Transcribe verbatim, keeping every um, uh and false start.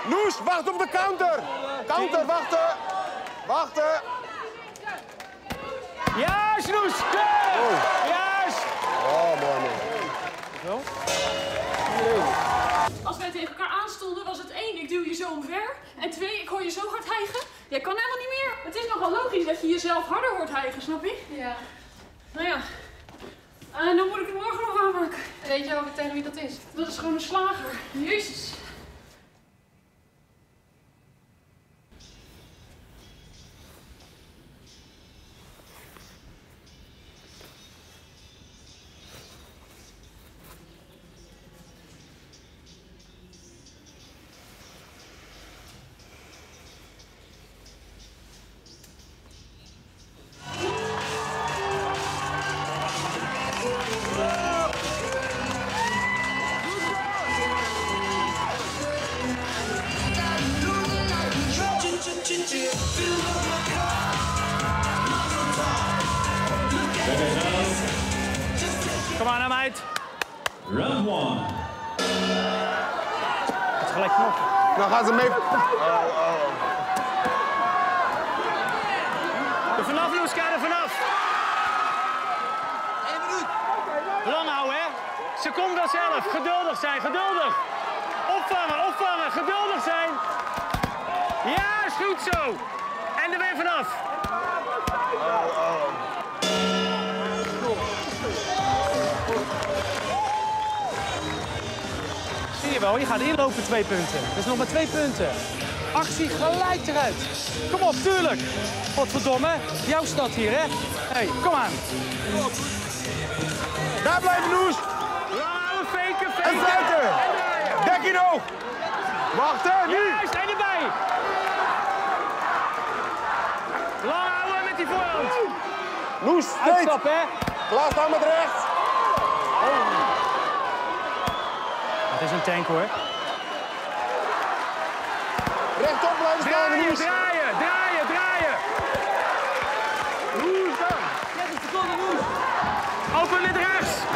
Noes, wacht op de counter. Counter, wachten. Wachten. Juist, Noes. Keurig. Juist. Oh, mooi, man. Zo. Als wij tegen elkaar aanstonden, was het één, ik duw je zo omver. En twee, ik hoor je zo hard hijgen. Jij kan helemaal niet meer. Het is nogal logisch dat je jezelf harder hoort hijgen, snap je? Ja. Nou ja. En dan moet ik het morgen nog aanmaken. Weet je ook tegen wie dat is? Dat is gewoon een slager. Jezus. Kom aan, meid. Round one. Het is gelijk knokken. Nou gaan ze mee. Oh, oh. Er vanaf, Noes, kijk er vanaf. Eén minuut. Lang houden, hè? Seconde zelf. Geduldig zijn, geduldig. Opvangen, opvangen, geduldig zijn. Ja, is goed zo. En er weer vanaf. Oh, oh. Zie je wel, je gaat inlopen twee punten. Dat is nog maar twee punten. Actie gelijk eruit. Kom op, tuurlijk. Godverdomme, jouw stad hier, hè? Hé, hey, kom aan. Daar blijven, Noes. Lang faken, faken. En fluiten. Dek in oog. Wachten, nu. Juist, en erbij. Lang houden met die voorhand. Noes, steeds. Uitstap, hè? Klaarstaan met rechts. Oh. Het is een tank, hoor. Rechtop blijven staan, Draaien, Noes. draaien, draaien, draaien. Noes dan. zestig seconden, Noes. Open met rechts.